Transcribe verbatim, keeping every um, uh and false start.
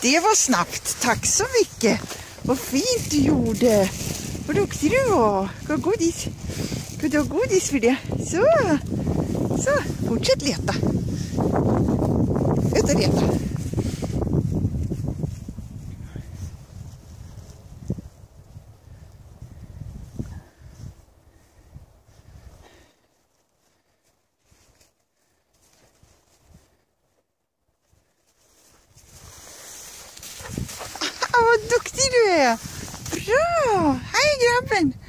Det var snabbt. Tack så mycket. Vad fint du gjorde. Vad duktig du var. Gå godis. Ska du ha godis för det? Så. Så. Fortsätt leta. Ut och leta. Vad duktig du är! Bra! Hej grabben!